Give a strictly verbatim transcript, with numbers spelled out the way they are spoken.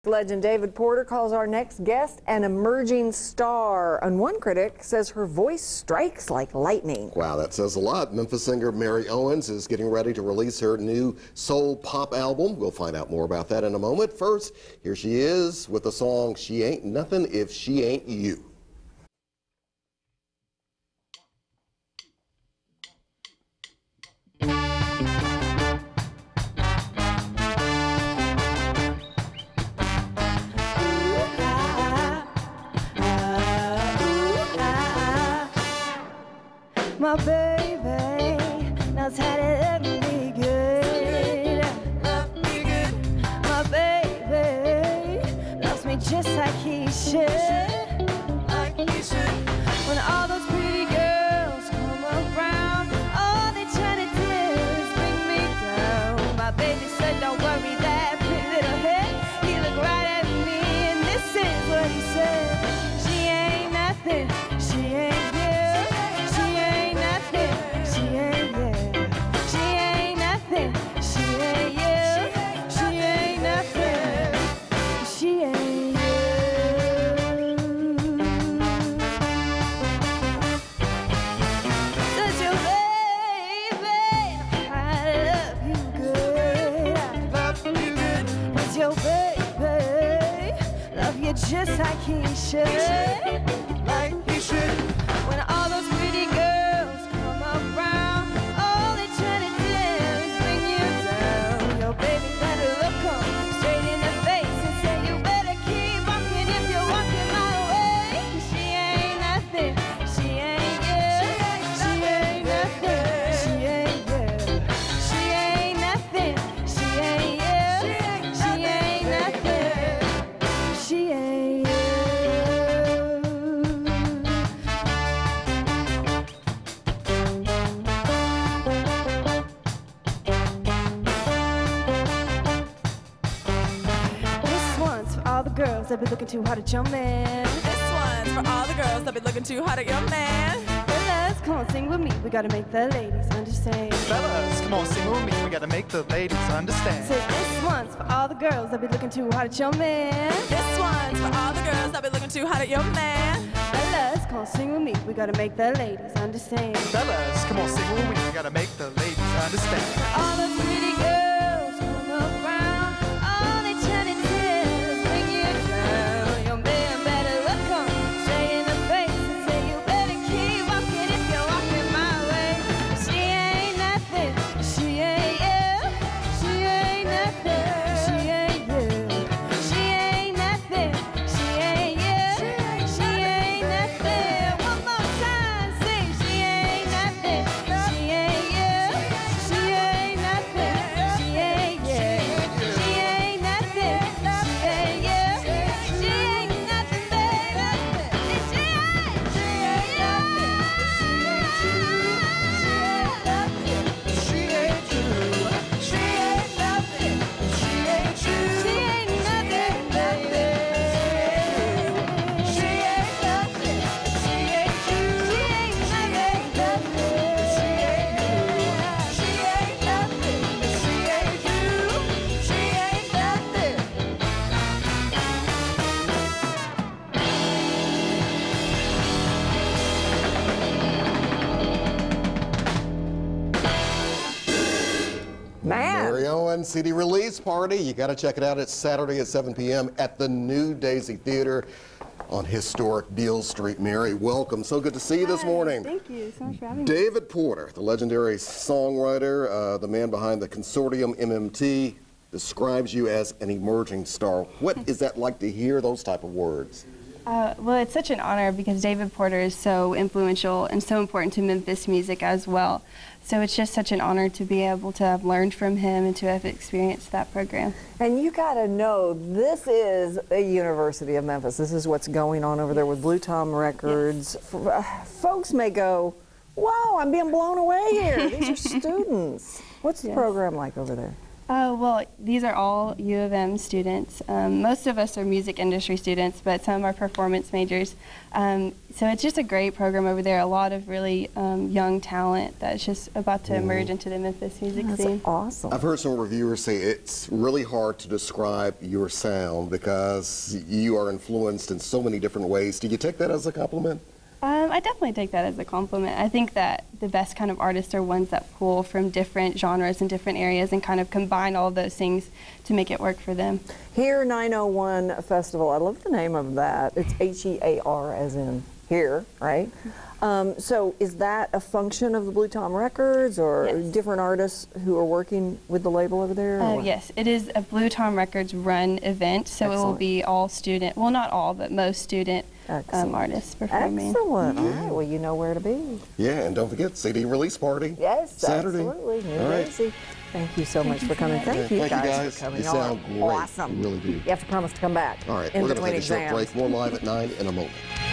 Legend David Porter calls our next guest an emerging star, and one critic says her voice strikes like lightning. Wow, that says a lot. Memphis singer Mary Owens is getting ready to release her new soul pop album. We'll find out more about that in a moment. First, here she is with the song She Ain't Nothing If She Ain't You. My baby knows how to love me good. Love me good. My baby loves me just like he should. Like he should. When all those pretty girls come around, all they try to do is bring me down. My baby said, don't worry that pretty little head. He looked right at me and this is what he said. She ain't nothing, she ain't you. Just like he should, like he should. When all those pretty girls come around, all they try to do is bring you down. Your baby better look 'em straight in the face and say you better keep walking if you're walking my way. She ain't nothing, she ain't you. She ain't nothing, she ain't you. She ain't nothing, she ain't you. She ain't nothing, she ain't. Girls that be looking too hard at your man. This one's for all the girls that be looking too hard at your man. Fellas, come on, sing with me. We gotta make the ladies understand. Fellas, come on, sing with me. We gotta make the ladies understand. Say this one's for all the girls that be looking too hard at your man. This one's for all the girls that be looking too hard at your man. Fellas, come on, sing with me. We gotta make the ladies understand. Fellas, come on, sing with me. We gotta make the ladies understand. All the pretty girls come around, all they try to do is bring you down. Your man better look 'em straight in the face and say you better keep walking if you're walking my way. She ain't nothing, she ain't you. She ain't nothing, she ain't you. She ain't nothing, she ain't you. She ain't nothing. One more time, sing. She ain't nothing, she ain't you. She ain't nothing, she ain't you. She ain't nothing, she ain't you. She ain't nothing, baby. She ain't, she ain't nothing. She ain't you. She ain't nothing. She ain't you. She ain't nothing, baby. She ain't nothing. She ain't you. She ain't nothing, nothing. She ain't you. She ain't nothing. She ain't you. She ain't nothing. Man. Mary Owens C D release party. You got to check it out. It's Saturday at seven p m at the New Daisy Theater on historic Beale Street. Mary, welcome. So good to see you this morning. Thank you so much for having me. David Porter, the legendary songwriter, uh, the man behind the Consortium M M T, describes you as an emerging star. What is that like to hear those type of words? Uh, well, it's such an honor because David Porter is so influential and so important to Memphis music as well. So it's just such an honor to be able to have learned from him and to have experienced that program. And you got to know, this is a University of Memphis. This is what's going on over there with Blue Tom Records. Yes. F uh, folks may go, wow, I'm being blown away here. These are students. What's the yes. program like over there? Oh, well, these are all U of M students. Um, most of us are music industry students, but some are performance majors. Um, so it's just a great program over there. A lot of really um, young talent that's just about to emerge into the Memphis music That's scene. awesome. I've heard some reviewers say it's really hard to describe your sound because you are influenced in so many different ways. Do you take that as a compliment? Um, I definitely take that as a compliment. I think that the best kind of artists are ones that pull from different genres and different areas and kind of combine all of those things to make it work for them. Here nine oh one Festival, I love the name of that. It's H E A R as in here, right? Um, so is that a function of the Blue Tom Records or Yes. different artists who are working with the label over there? or Uh, what? yes, it is a Blue Tom Records run event, so it will Excellent. be all student, well not all, but most student Excellent. um, artists performing. Excellent. All right, well, you know where to be. Yeah, and don't forget, C D release party. Yes, Saturday. absolutely. New All right. Jersey. Thank you so much you for for coming. having Thank me. you Thank you, guys, guys. for coming. You Y'all sound are great. awesome. You really do. You have to promise to come back. All right, in we're going to between take a short exams. break. More live at nine in a moment.